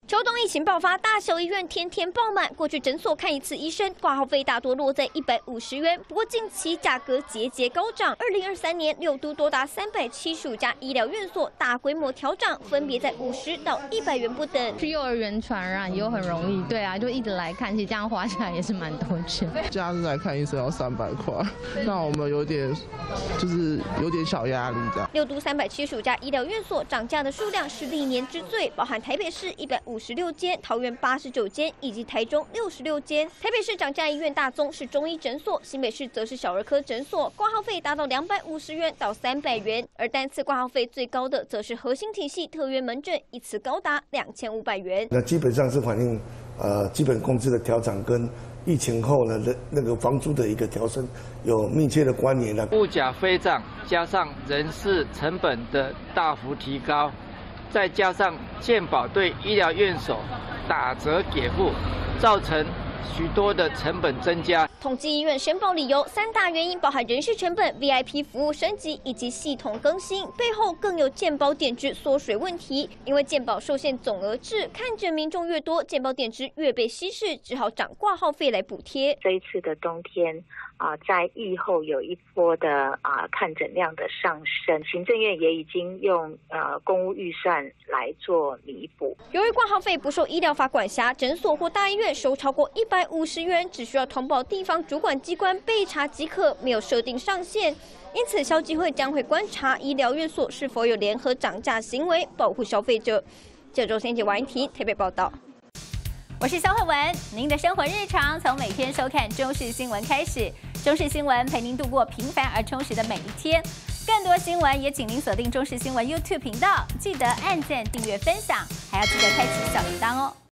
秋冬疫情爆发，大小医院天天爆满。过去诊所看一次医生，挂号费大多落在150元。不过近期价格节节高涨。2023年6都多达375家医疗院所大规模调涨，分别在50到100元不等。 去幼儿园传染又很容易，对啊，就一直来看，其实这样花下来也是蛮多钱。 假日来看医生要300块，那我们有点小压力这样。 6都375家医疗院所涨价的数量是历年之最，包含台北市156间、桃园89间以及台中66间。台北市涨价医院大宗是中医诊所，新北市则是小儿科诊所，挂号费达到250元到300元，而单次挂号费最高的则是核心体系特约门诊，一次高达2500元。 那基本上是反映基本工资的调整跟疫情后呢那个房租的一个调升有密切的关联的。 物价飞涨，加上人事成本的大幅提高，再加上健保对医疗院所打折给付，造成许多的成本增加。 统计医院申报理由3大原因，包含人事成本、VIP 服务升级以及系统更新，背后更有健保点值缩水问题。因为健保受限总额制，看诊民众越多，健保点值越被稀释，只好涨挂号费来补贴。 这一次的冬天在疫后有一波的看诊量的上升，行政院也已经用公务预算来做弥补。 由于挂号费不受医疗法管辖，诊所或大医院收超过150元，只需要通报地方主管机关备查即可，没有设定上限。因此，消基会将会观察医疗院所是否有联合涨价行为，保护消费者。这周3节王一婷台北报道。 我是肖慧文，您的生活日常从每天收看中视新闻开始。中视新闻陪您度过平凡而充实的每一天。更多新闻也请您锁定中视新闻 YouTube 频道，记得按赞、订阅、分享，还要记得开启小铃铛哦。